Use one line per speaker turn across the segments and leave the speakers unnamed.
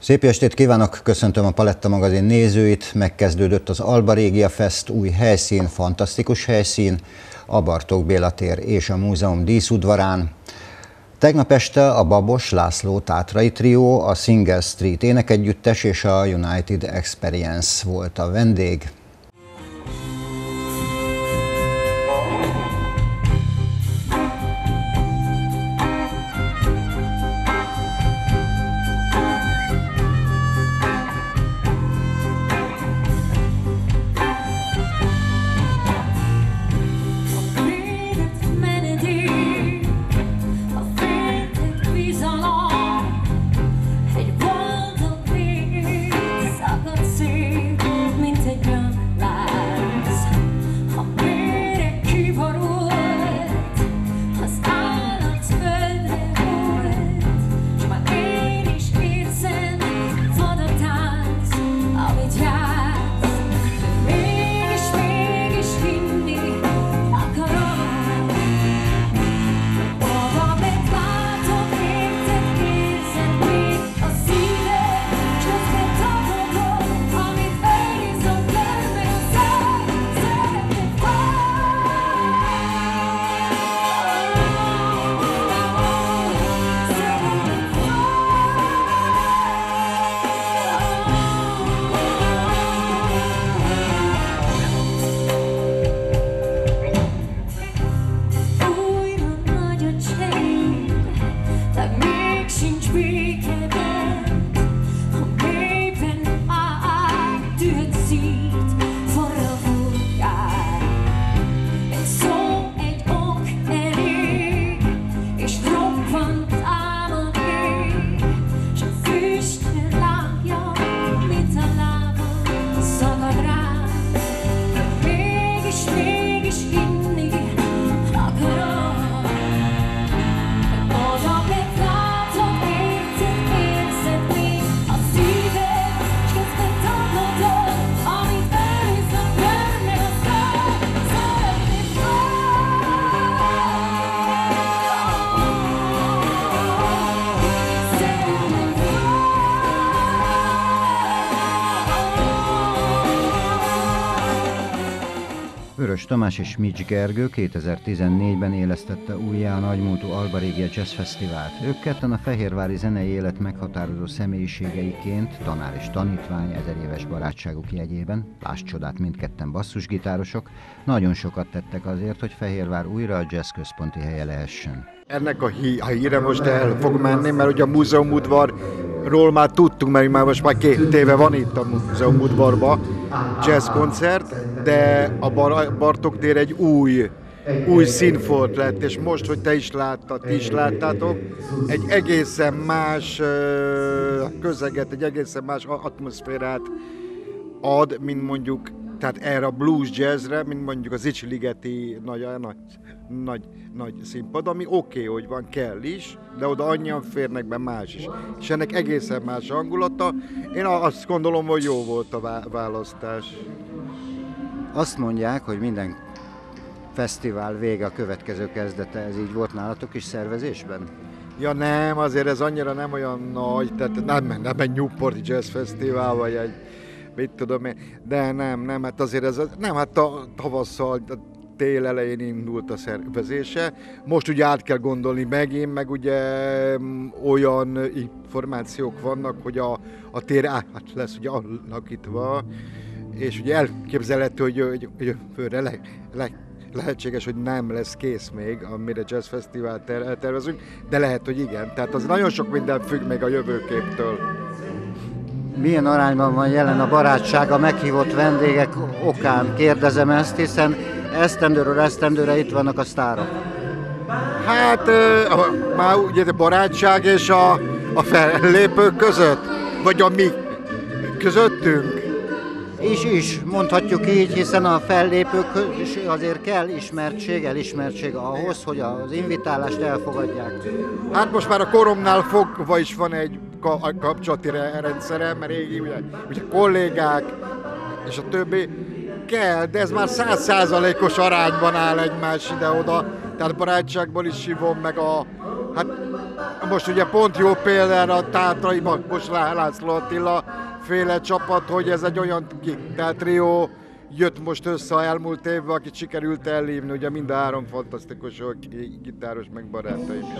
Szép estét kívánok, köszöntöm a Paletta magazin nézőit, megkezdődött az Alba Regia Fest, új helyszín, fantasztikus helyszín, a Bartók Béla tér és a múzeum díszudvarán. Tegnap este a Babos László Tátrai Trió, a Single Street énekegyüttes és a United Experience volt a vendég. Vörös Tamás és Mics Gergő 2014-ben élesztette újjá a nagymúltú Alba Regia Jazz Fesztivált. Ők ketten a fehérvári zenei élet meghatározó személyiségeiként, tanár és tanítvány 1000 éves barátságuk jegyében, lásd csodát, mindketten basszusgitárosok, nagyon sokat tettek azért, hogy Fehérvár újra a jazz központi helye lehessen.
Ennek a híre most el fog menni, mert ugye a múzeumudvarról már tudtunk, mert most már 2 éve van itt a múzeumudvarban jazzkoncert, de a Bartók tér egy új színfolt lett, és most, hogy ti is láttátok, egy egészen más közeget, egy egészen más atmoszférát ad, mint mondjuk, tehát erre a blues jazzre, mint mondjuk az Icsi-ligeti nagy színpad, ami oké, hogy van, kell is, de oda annyian férnek be más is. És ennek egészen más hangulata. Én azt gondolom, hogy jó volt a választás.
Azt mondják, hogy minden fesztivál vége a következő kezdete, ez így volt nálatok is szervezésben?
Ja nem, azért ez annyira nem olyan nagy, tehát nem egy Newporti Jazz Fesztivál, vagy egy mit tudom én, de nem, hát azért ez, nem, hát tavasszal, tél elején indult a szervezése. Most ugye át kell gondolni megint, meg ugye olyan információk vannak, hogy a tér át lesz ugye alakítva, és ugye elképzelhető, hogy lehetséges, hogy nem lesz kész még, amire Jazz Fesztivált tervezünk, de lehet, hogy igen. Tehát az nagyon sok minden függ még a jövőképtől.
Milyen arányban van jelen a barátság a meghívott vendégek okán? Kérdezem ezt, hiszen esztendőről esztendőre itt vannak a sztárok.
Hát már ugye a barátság és a fellépők között, vagy a mi közöttünk.
Is, mondhatjuk így, hiszen a fellépők azért kell elismertség ahhoz, hogy az invitálást elfogadják.
Hát most már a koromnál fogva is van egy kapcsolati rendszerem, mert régi ugye kollégák és a többi kell, de ez már 100%-os arányban áll egymás ide-oda, tehát barátságból is hívom meg hát Most ugye pont jó példára a Tátrai Bakos László Attila féle csapat, hogy ez egy olyan trió jött most össze a elmúlt évben, akit sikerült ellívni, ugye mind a három fantasztikus gitáros meg barátaim is.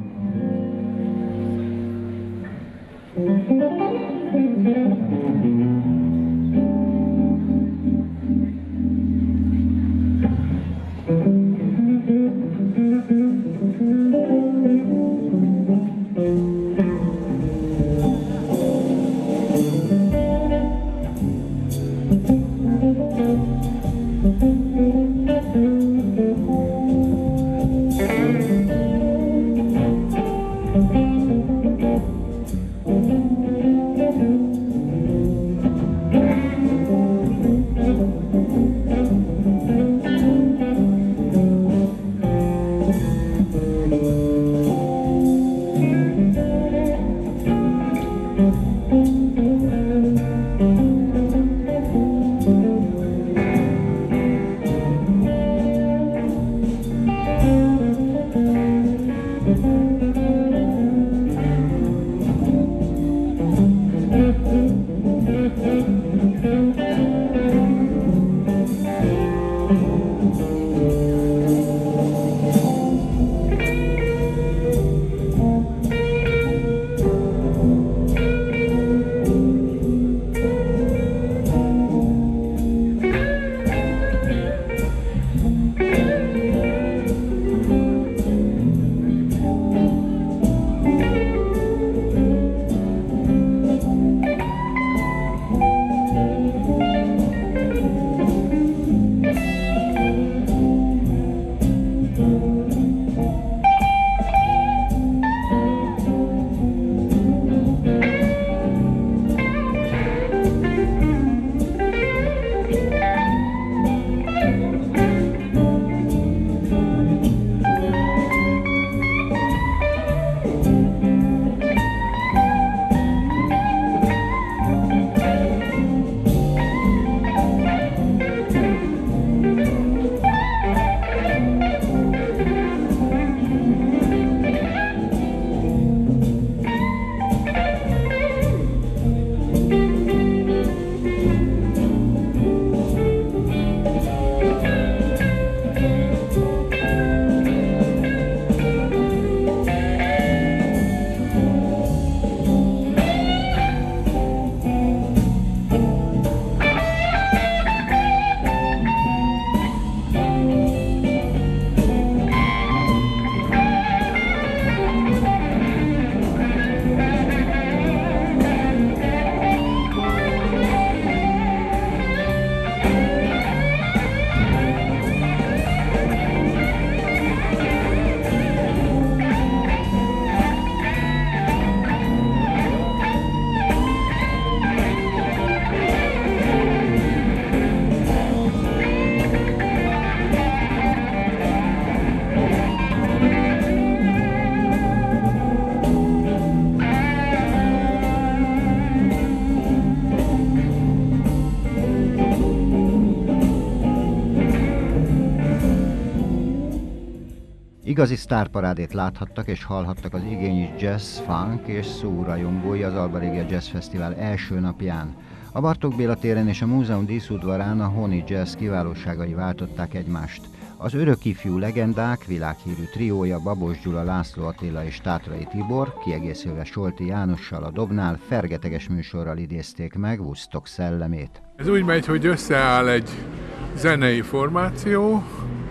Igazi sztárparádét láthattak és hallhattak az igényes jazz, funk és soul rajongói az Alba Regia Jazz Fesztivál első napján. A Bartók Béla téren és a múzeum díszudvarán a Honey Jazz kiválóságai váltották egymást. Az örök ifjú legendák világhírű triója Babos Gyula, László Attila és Tátrai Tibor, kiegészülve Solti Jánossal a dobnál, fergeteges műsorral idézték meg Woodstock szellemét.
Ez úgy megy, hogy összeáll egy zenei formáció,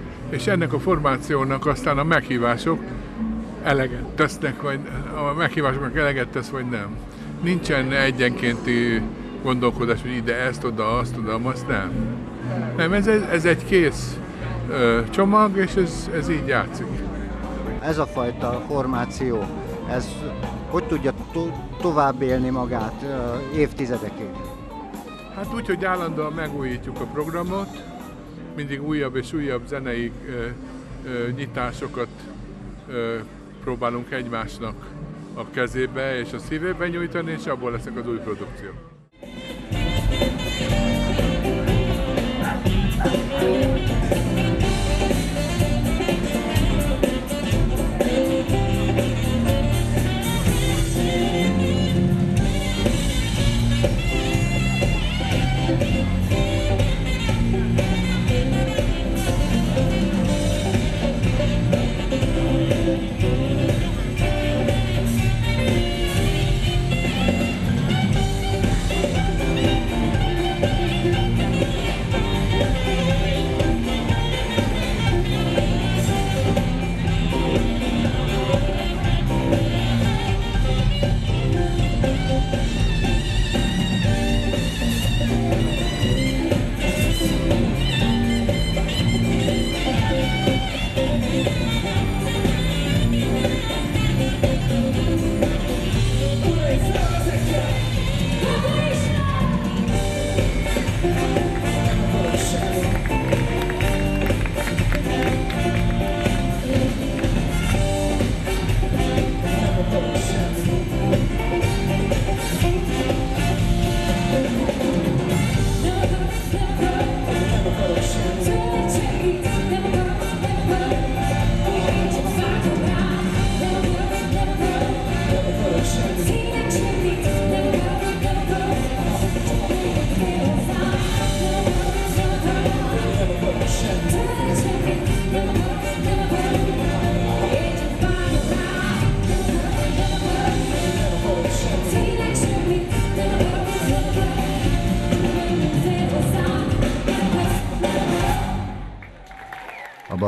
és ennek a formációnak aztán a meghívások eleget tesznek, vagy a meghívásoknak eleget tesz, vagy nem. Nincsen egyenkénti gondolkodás, hogy ide ezt, oda, azt, oda, azt nem. Nem, ez egy kész csomag, és ez így játszik.
Ez a fajta formáció, ez hogy tudja tovább élni magát évtizedekig?
Hát úgy, hogy állandóan megújítjuk a programot, mindig újabb és újabb zenei nyitásokat próbálunk egymásnak a kezébe és a szívébe nyújtani, és abból lesznek az új produkciók.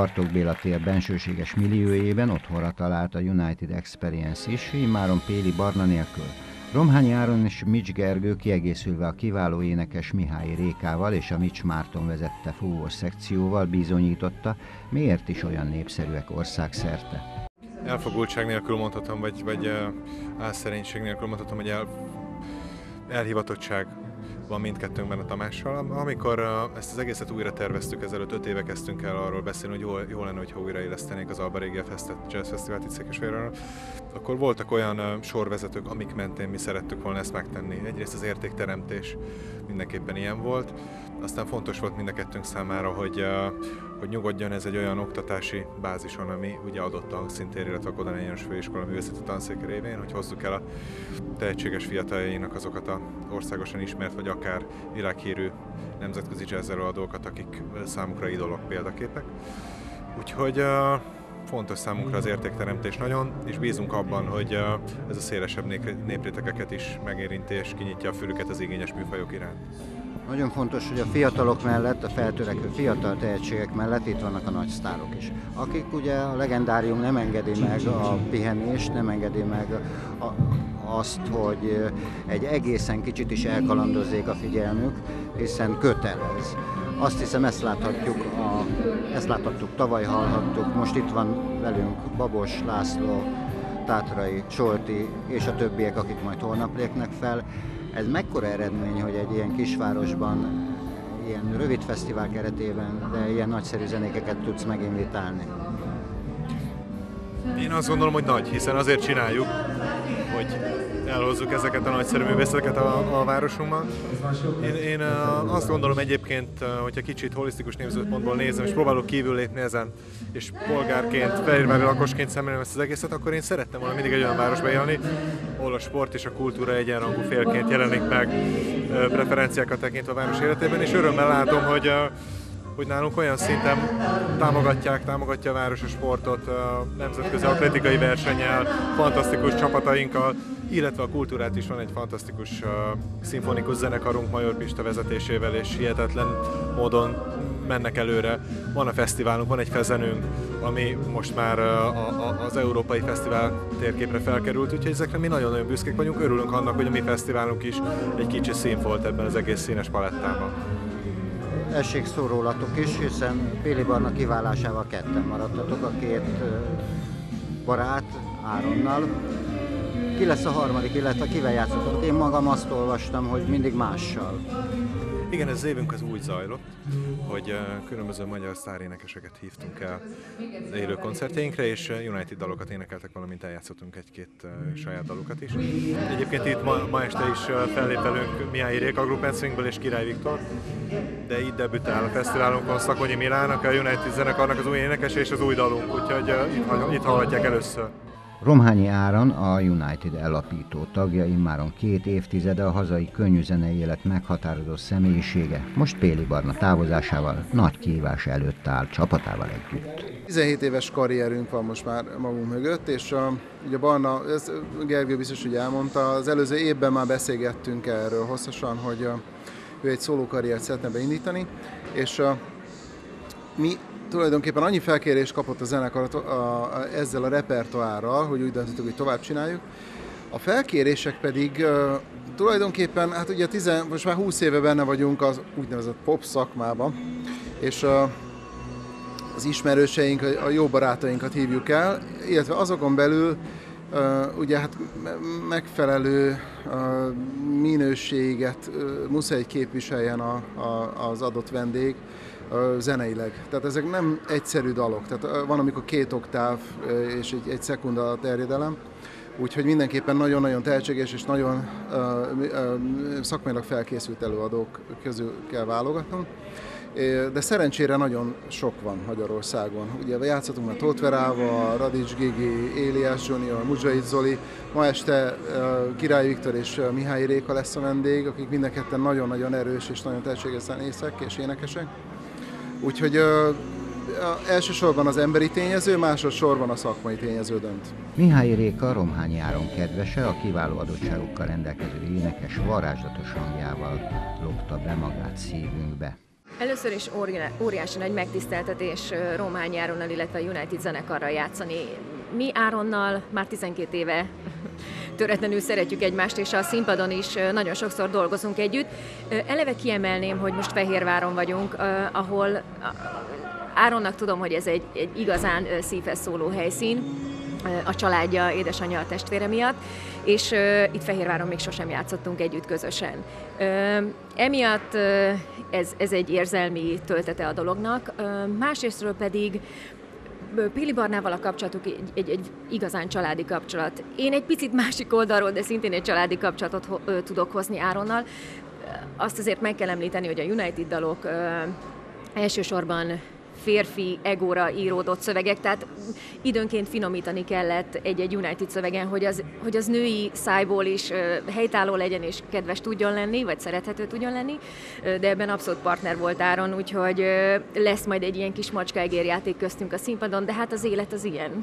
Bartók Béla tér bensőséges milliójében otthonra talált a United Experience is, immáron Péli Barna nélkül. Romhányi Áron és Mics Gergő kiegészülve a kiváló énekes Mihályi Rékával és a Mics Márton vezette fúvós szekcióval bizonyította, miért is olyan népszerűek országszerte.
Elfogultság nélkül mondhatom, vagy álszerénység nélkül mondhatom, hogy elhivatottság van mindkettőnkben a Tamással. Amikor ezt az egészet újra terveztük, ezelőtt 5 éve kezdtünk el arról beszélni, hogy jó lenne, hogyha újraélesztenék az Alba Regia Jazz Fesztivált itt Székesfehérváron, akkor voltak olyan sorvezetők, amik mentén mi szerettük volna ezt megtenni. Egyrészt az értékteremtés mindenképpen ilyen volt, aztán fontos volt mind a kettőnk számára, hogy nyugodjon ez egy olyan oktatási bázison, ami ugye adott a Színtér, illetve a Kodály János Főiskola művészeti tanszék révén, hogy hozzuk el a tehetséges fiataljainak azokat a országosan ismert, vagy akár világhírű nemzetközi jazzerőadókat, akik számukra idolok, példaképek. Úgyhogy fontos számunkra az értékteremtés nagyon, és bízunk abban, hogy ez a szélesebb néprétegeket is megérinti és kinyitja a fülüket az igényes műfajok iránt.
Nagyon fontos, hogy a fiatalok mellett, a feltörekvő fiatal tehetségek mellett itt vannak a nagy sztárok is, akik ugye a legendárium nem engedi meg a pihenést, nem engedi meg azt, hogy egy egészen kicsit is elkalandozzék a figyelmük, hiszen kötelez. Azt hiszem, ezt láthattuk, tavaly hallhattuk, most itt van velünk Babos László, Tátrai, Solti és a többiek, akik majd holnap lépnek fel. Ez mekkora eredmény, hogy egy ilyen kisvárosban, ilyen rövid fesztivál keretében, de ilyen nagyszerű zenékeket tudsz meginvitálni?
Én azt gondolom, hogy nagy, hiszen azért csináljuk, hogy elhozzuk ezeket a nagyszerű művészeteket a városunkban. Én azt gondolom egyébként, hogyha kicsit holisztikus nézőpontból nézem, és próbálok kívül lépni ezen, és polgárként, fehérvári lakosként szemlélem ezt az egészet, akkor én szerettem volna mindig egy olyan városba élni, ahol a sport és a kultúra egyenrangú félként jelenik meg, preferenciákat tekintve a város életében, és örömmel látom, hogy nálunk olyan szinten támogatja a város a sportot, a nemzetközi atlétikai versennyel, fantasztikus csapatainkkal, illetve a kultúrát is. Van egy fantasztikus szimfonikus zenekarunk Major Pista vezetésével, és hihetetlen módon mennek előre. Van a fesztiválunk, van egy fezenünk, ami most már az európai fesztivál térképre felkerült, úgyhogy ezekre mi nagyon-nagyon büszkék vagyunk, örülünk annak, hogy a mi fesztiválunk is egy kicsi színfolt ebben az egész színes palettában.
Essék szó rólatok is, hiszen Péli Barna kiválásával ketten maradtatok, a két barát Áronnal. Ki lesz a harmadik, illetve kivel játszottatok? Én magam azt olvastam, hogy mindig mással.
Igen, ez az évünk az úgy zajlott, hogy különböző magyar sztárénekeseket hívtunk el élő koncertjeinkre, és United dalokat énekeltek, valamint eljátszottunk egy-két saját dalokat is. Egyébként itt ma este is fellép velünk Mihályi Réka Group and Swingből és Király Viktor, de itt debütál a fesztiválunkon Szakonyi Milának, a United zenekarnak az új énekese és az új dalunk, úgyhogy itt hallhatják először.
Romhányi Áron, a United alapító tagja, immáron 2 évtizede a hazai könnyűzenei élet meghatározó személyisége, most Péli Barna távozásával nagy kihívás előtt áll csapatával együtt.
17 éves karrierünk van most már magunk mögött, és ugye Barna, ezt Gergő biztos, hogy elmondta, az előző évben már beszélgettünk erről hosszasan, hogy ő egy szóló karriert szeretne beindítani, és mi tulajdonképpen annyi felkérést kapott a zenekar ezzel a repertoárral, hogy úgy döntöttük, hogy tovább csináljuk. A felkérések pedig tulajdonképpen, hát ugye most már 20 éve benne vagyunk az úgynevezett pop szakmában, és az ismerőseink, a jó barátainkat hívjuk el, illetve azokon belül ugye hát megfelelő minőséget muszáj képviseljen az adott vendég zeneileg. Tehát ezek nem egyszerű dalok. Tehát van, amikor 2 oktáv és egy szekunda a terjedelem. Úgyhogy mindenképpen nagyon-nagyon tehetséges és nagyon szakmailag felkészült előadók közül kell válogatnunk. De szerencsére nagyon sok van Magyarországon. Ugye játszottunk már Tóth Verával, Radics Gigi, Éliás Junior, Muzsait Zoli. Ma este Király Viktor és Mihályi Réka lesz a vendég, akik mindenketten nagyon-nagyon erős és nagyon tehetséges zenészek és énekesek. Úgyhogy elsősorban az emberi tényező, másodszorban a szakmai tényező dönt.
Mihályi Réka Romhányi Áron kedvese, a kiváló adottságokkal rendelkező énekes varázslatos hangjával lopta be magát szívünkbe.
Először is óriási nagy megtiszteltetés Rómán Áronnal, illetve United zenekarral játszani. Mi Áronnal már 12 éve töretlenül szeretjük egymást, és a színpadon is nagyon sokszor dolgozunk együtt. Eleve kiemelném, hogy most Fehérváron vagyunk, ahol Áronnak tudom, hogy ez egy igazán szívhez szóló helyszín, a családja, édesanyja, a testvére miatt, és itt Fehérváron még sosem játszottunk együtt közösen. Emiatt ez egy érzelmi töltete a dolognak, másrésztről pedig Pili Barnával a kapcsolatuk egy igazán családi kapcsolat. Én egy picit másik oldalról, de szintén egy családi kapcsolatot tudok hozni Áronnal. Azt azért meg kell említeni, hogy a United dalok elsősorban férfi egóra íródott szövegek, tehát időnként finomítani kellett egy United szövegen, hogy az női szájból is helytálló legyen és kedves tudjon lenni, vagy szerethető tudjon lenni, de ebben abszolút partner volt Áron, úgyhogy lesz majd egy ilyen kis macskáegérjáték köztünk a színpadon, de hát az élet az ilyen.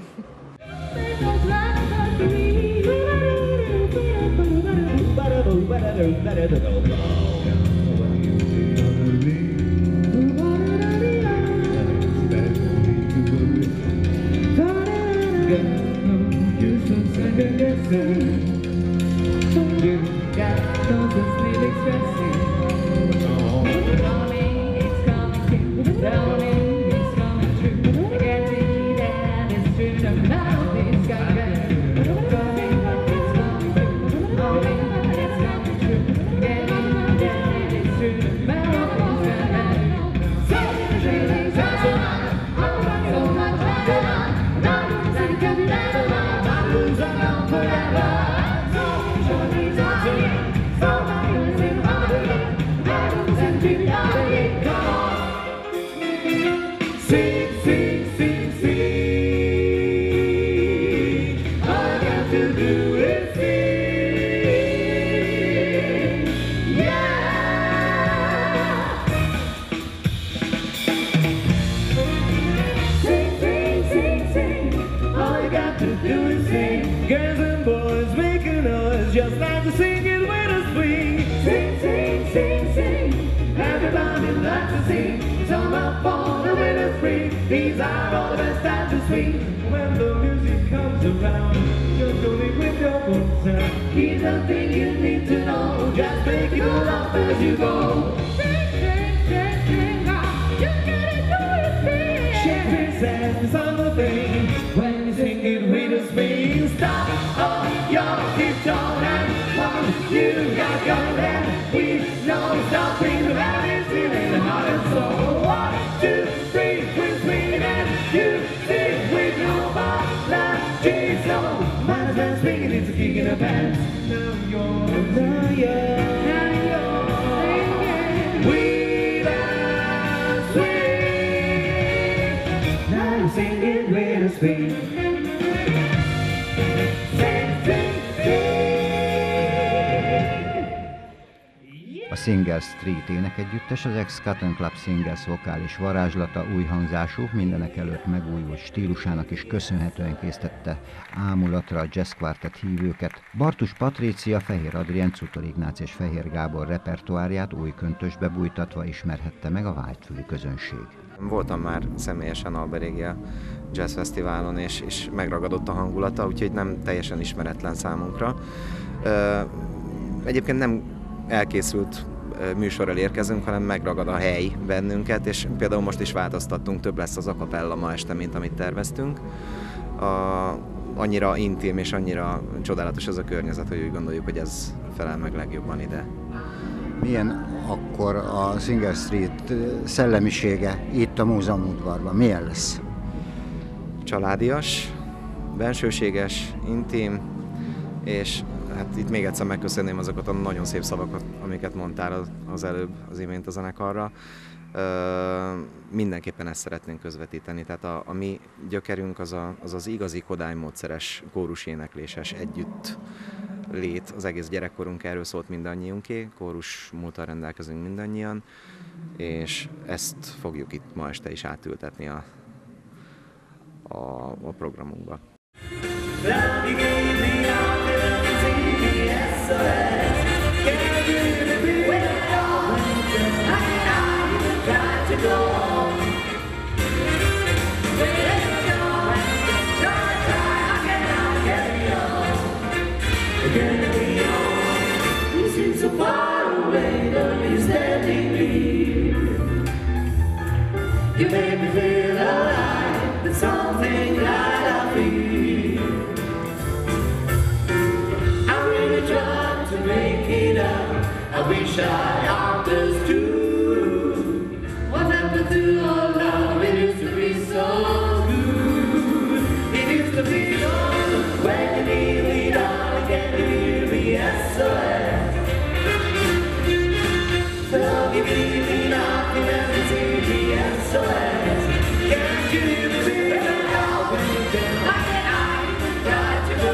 These are all the best times to swing. When the music comes around, just go with your own sound. Here's the thing you need to know, just make it all up as you go. Sing, sing, sing, sing, you gotta do it, sing. Shake this ass, it's on the thing. When you sing it with a swing, stop on your guitar and come. You got your hand, we know stopping around is feeling the heart and soul. 1, 2, 3, we're swinging and you sing with your body. So might as well swing it, it's a kick in the pants. Now you're singing with a swing. Now you're singing with a swing.
A Single Street énekegyüttes az ex-Cotton Club Singles vokális varázslata új hangzású, mindenek előtt megújult stílusának is köszönhetően késztette ámulatra a jazz quartet hívőket. Bartus Patrícia, Fehér Adrien, Cutor Ignác és Fehér Gábor repertoárját új köntösbe bújtatva ismerhette meg a vágyfülű közönség.
Voltam már személyesen Alba-Regia Jazz Fesztiválon, és megragadott a hangulata, úgyhogy nem teljesen ismeretlen számunkra. Egyébként nem elkészült műsorral érkezünk, hanem megragad a hely bennünket, és például most is változtattunk, több lesz az a cappella ma este, mint amit terveztünk. Annyira intim és annyira csodálatos ez a környezet, hogy úgy gondoljuk, hogy ez felel meg legjobban ide.
Milyen akkor a Single Street szellemisége itt a múzeumudvarban? Milyen lesz? Családias,
Bensőséges, intim, és hát itt még egyszer megköszönném azokat a nagyon szép szavakat, amiket mondtál az előbb, az imént a zenekarra. Mindenképpen ezt szeretnénk közvetíteni, tehát a mi gyökerünk az igazi kodálymódszeres, kórus énekléses együtt lét, az egész gyerekkorunk erről szólt mindannyiunké, kórus múlttal rendelkezünk mindannyian, és ezt fogjuk itt ma este is átültetni a programunkba.
SOS, something that I feel. I really tried to make it up. I wish I understood what happened to our love. It used to be so good. It used to be so good. When you need me, darling, can you hear me? SOS. So give me nothing and see me SOS. Can't you hear me breathing out when you feel like I try to go?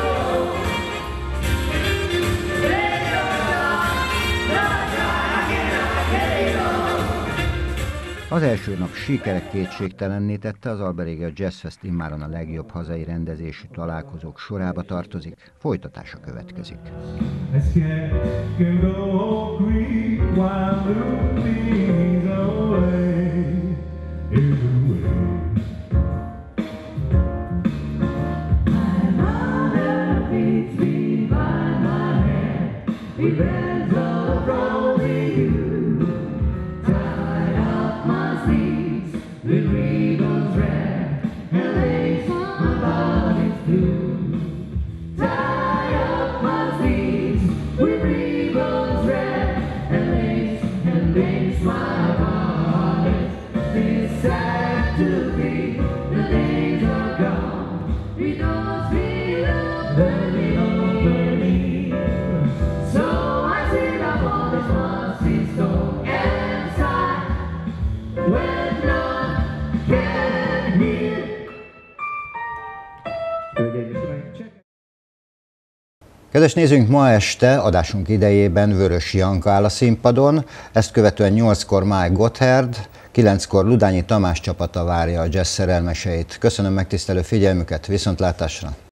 Az első nap sikere kétségtelenné tette, az Alba-Regia Jazz Fest immáron a legjobb hazai rendezésű találkozók sorába tartozik, folytatása következik. Kedves nézőink, ma este adásunk idejében Vörös Janka áll a színpadon, ezt követően 8-kor Mike Gotthard, 9-kor Ludányi Tamás csapata várja a jazz szerelmeseit. Köszönöm megtisztelő figyelmüket, viszontlátásra!